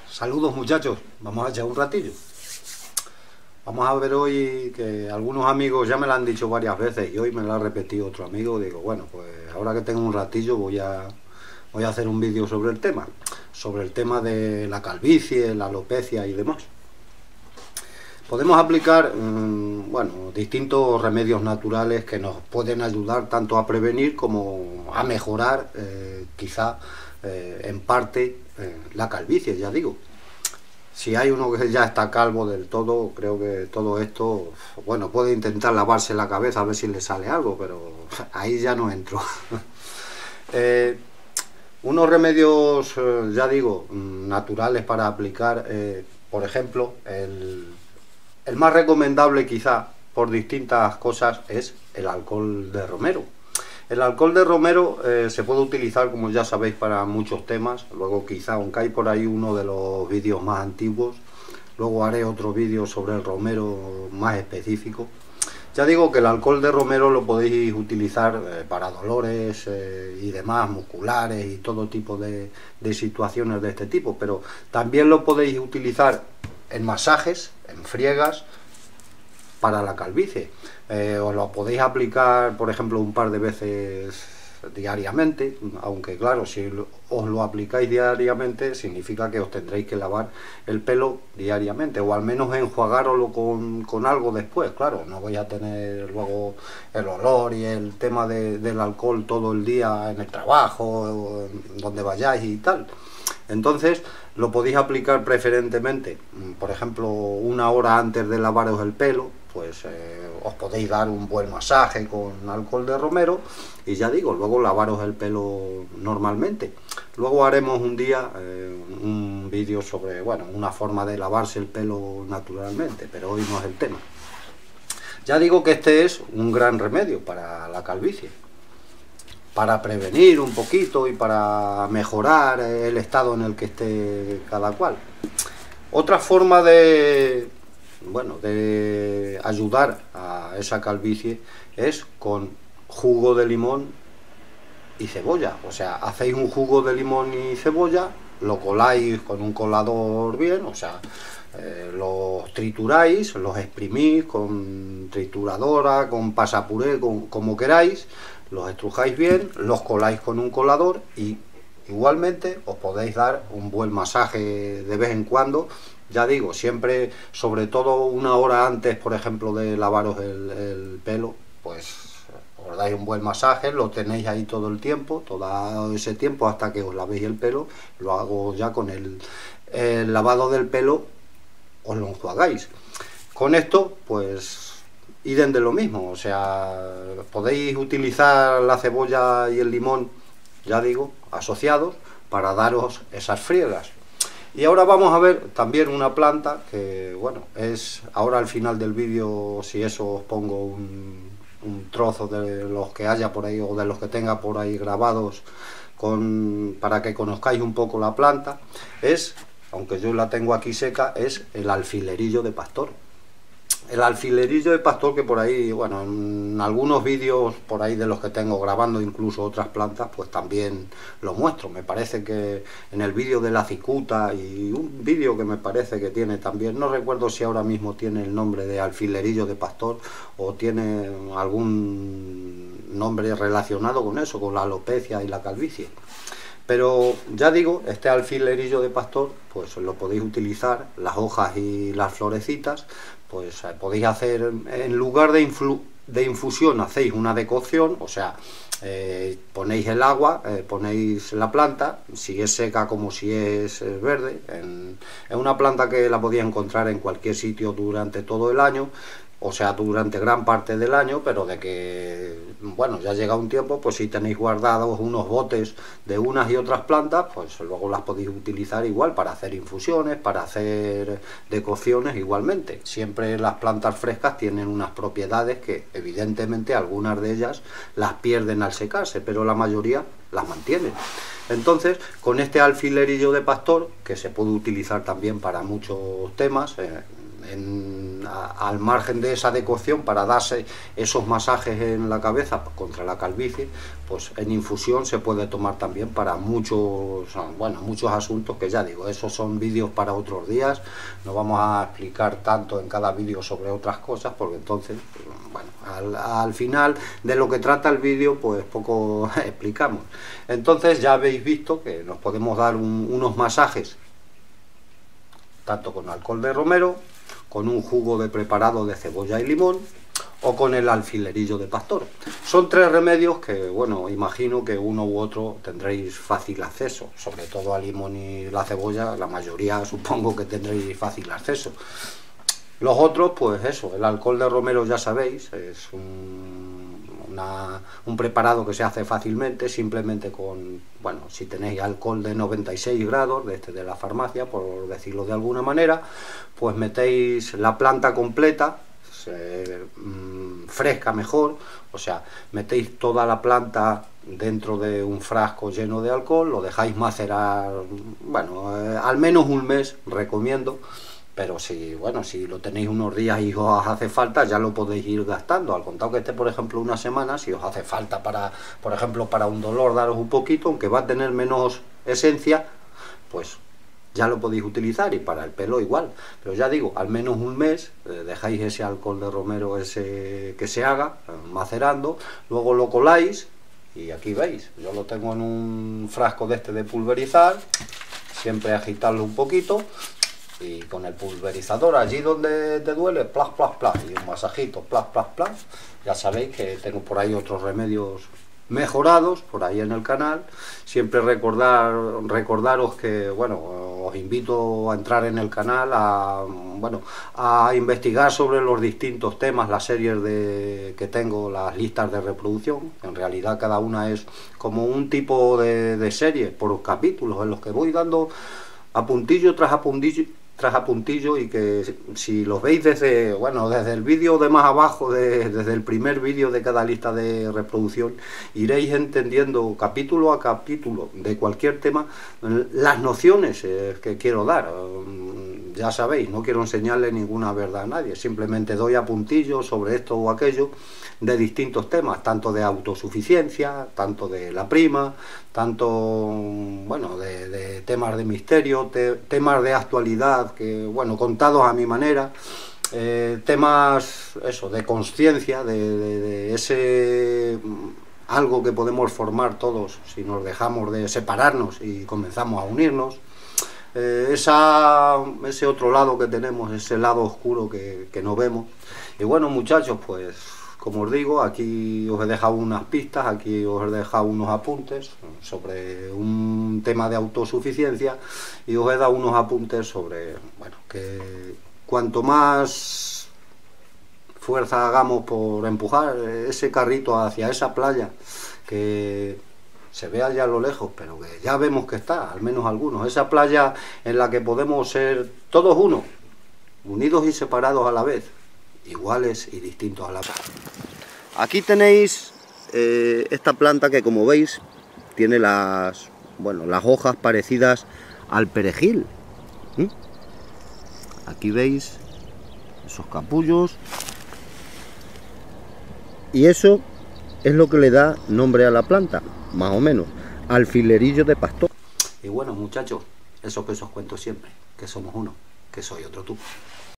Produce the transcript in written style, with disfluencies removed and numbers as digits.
Saludos muchachos, vamos a echar un ratillo. Vamos a ver hoy que algunos amigos ya me lo han dicho varias veces y hoy me lo ha repetido otro amigo. Digo, bueno, pues ahora que tengo un ratillo voy a hacer un vídeo sobre el tema de la calvicie, la alopecia y demás. Podemos aplicar bueno, distintos remedios naturales que nos pueden ayudar tanto a prevenir como a mejorar quizá en parte la calvicie, ya digo. Si hay uno que ya está calvo del todo, creo que todo esto, bueno, puede intentar lavarse la cabeza a ver si le sale algo, pero ahí ya no entro. Unos remedios, ya digo, naturales para aplicar, por ejemplo, el más recomendable quizá por distintas cosas es el alcohol de romero. El alcohol de romero se puede utilizar, como ya sabéis, para muchos temas. Luego quizá, aunque hay por ahí uno de los vídeos más antiguos, luego haré otro vídeo sobre el romero más específico. Ya digo que el alcohol de romero lo podéis utilizar para dolores y demás, musculares y todo tipo de situaciones de este tipo, pero también lo podéis utilizar en masajes, en friegas, para la calvicie. Os lo podéis aplicar, por ejemplo, un par de veces diariamente, aunque claro, si os lo aplicáis diariamente significa que os tendréis que lavar el pelo diariamente, o al menos enjuagároslo con algo después. Claro, no voy a tener luego el olor y el tema del alcohol todo el día en el trabajo, donde vayáis y tal. Entonces lo podéis aplicar preferentemente, por ejemplo, una hora antes de lavaros el pelo. Pues os podéis dar un buen masaje con alcohol de romero y ya digo, luego lavaros el pelo normalmente. Luego haremos un día un vídeo sobre, bueno, una forma de lavarse el pelo naturalmente, pero hoy no es el tema. Ya digo que este es un gran remedio para la calvicie, para prevenir un poquito y para mejorar el estado en el que esté cada cual. Otra forma de ayudar a esa calvicie es con jugo de limón y cebolla. O sea, hacéis un jugo de limón y cebolla, lo coláis con un colador bien, o sea, los trituráis, los exprimís con trituradora, con pasapuré, como queráis, los estrujáis bien, los coláis con un colador y igualmente os podéis dar un buen masaje de vez en cuando. Ya digo, siempre, sobre todo una hora antes, por ejemplo, de lavaros el pelo, pues os dais un buen masaje, lo tenéis ahí todo el tiempo, todo ese tiempo hasta que os lavéis el pelo. Lo hago ya con el lavado del pelo, os lo enjuagáis. Con esto, pues, idem de lo mismo, o sea, podéis utilizar la cebolla y el limón, ya digo, asociados, para daros esas friegas. Y ahora vamos a ver también una planta que, bueno, es ahora al final del vídeo, si eso os pongo un trozo de los que haya por ahí o de los que tenga por ahí grabados para que conozcáis un poco la planta. Es, aunque yo la tengo aquí seca, es el alfilerillo de pastor. El alfilerillo de pastor, que por ahí, bueno, en algunos vídeos por ahí de los que tengo grabando incluso otras plantas, pues también lo muestro. Me parece que en el vídeo de la cicuta y un vídeo que me parece que tiene también, no recuerdo si ahora mismo tiene el nombre de alfilerillo de pastor o tiene algún nombre relacionado con eso, con la alopecia y la calvicie. Pero ya digo, este alfilerillo de pastor, pues lo podéis utilizar, las hojas y las florecitas, pues podéis hacer, en lugar de infusión, hacéis una decocción, o sea, ponéis el agua, ponéis la planta, si es seca como si es verde, es una planta que la podéis encontrar en cualquier sitio durante todo el año, o sea, durante gran parte del año, pero de que, bueno, ya llega un tiempo, pues si tenéis guardados unos botes de unas y otras plantas, pues luego las podéis utilizar igual para hacer infusiones, para hacer decocciones igualmente. Siempre las plantas frescas tienen unas propiedades que evidentemente algunas de ellas las pierden al secarse, pero la mayoría las mantienen. Entonces, con este alfilerillo de pastor, que se puede utilizar también para muchos temas, al margen de esa decocción, para darse esos masajes en la cabeza contra la calvicie, pues en infusión se puede tomar también para muchos, bueno, muchos asuntos, que ya digo, esos son vídeos para otros días. No vamos a explicar tanto en cada vídeo sobre otras cosas, porque entonces, bueno, al final de lo que trata el vídeo, pues poco explicamos. Entonces ya habéis visto que nos podemos dar unos masajes tanto con alcohol de romero, con un jugo de preparado de cebolla y limón, o con el alfilerillo de pastor. Son tres remedios que, bueno, imagino que uno u otro tendréis fácil acceso, sobre todo al limón y la cebolla, la mayoría supongo que tendréis fácil acceso. Los otros, pues eso, el alcohol de romero ya sabéis, es un preparado que se hace fácilmente, simplemente con, bueno, si tenéis alcohol de 96 grados, de la farmacia, por decirlo de alguna manera, pues metéis la planta completa, fresca mejor, o sea, metéis toda la planta dentro de un frasco lleno de alcohol, lo dejáis macerar, bueno, al menos un mes, recomiendo. Pero si, bueno, si lo tenéis unos días y os hace falta, ya lo podéis ir gastando. Al contado que esté, por ejemplo, una semana, si os hace falta para, por ejemplo, para un dolor, daros un poquito, aunque va a tener menos esencia, pues ya lo podéis utilizar, y para el pelo igual. Pero ya digo, al menos un mes, dejáis ese alcohol de romero ese que se haga, macerando, luego lo coláis, y aquí veis, yo lo tengo en un frasco de pulverizar, siempre agitarlo un poquito, y con el pulverizador allí donde te duele, plas, plas, plas, y un masajito, plas, plas, plas. Ya sabéis que tengo por ahí otros remedios mejorados por ahí en el canal. Siempre recordaros que, bueno, os invito a entrar en el canal, a investigar sobre los distintos temas, las series que tengo, las listas de reproducción. En realidad cada una es como un tipo de serie por capítulos, en los que voy dando a puntillo tras a puntillo, y que si los veis desde, bueno, desde el vídeo de más abajo, desde el primer vídeo de cada lista de reproducción, iréis entendiendo capítulo a capítulo de cualquier tema las nociones que quiero dar. Ya sabéis, no quiero enseñarle ninguna verdad a nadie, simplemente doy a puntillo sobre esto o aquello de distintos temas, tanto de autosuficiencia, tanto de la prima, tanto, bueno, de temas de misterio, temas de actualidad, que, bueno, contados a mi manera, temas, eso, de conciencia, de ese algo que podemos formar todos si nos dejamos de separarnos y comenzamos a unirnos. Ese otro lado que tenemos, ese lado oscuro que no vemos. Y bueno, muchachos, pues como os digo, aquí os he dejado unas pistas, aquí os he dejado unos apuntes sobre un tema de autosuficiencia, y os he dado unos apuntes sobre, bueno, que cuanto más fuerza hagamos por empujar ese carrito hacia esa playa, que se ve allá a lo lejos, pero que ya vemos que está, al menos algunos, esa playa en la que podemos ser todos uno, unidos y separados a la vez, iguales y distintos a la vez. Aquí tenéis esta planta que, como veis, tiene las hojas parecidas al perejil. Aquí veis esos capullos, y eso es lo que le da nombre a la planta, más o menos, alfilerillo de pastor. Y bueno, muchachos, eso que os cuento siempre, que somos uno, que soy otro tú.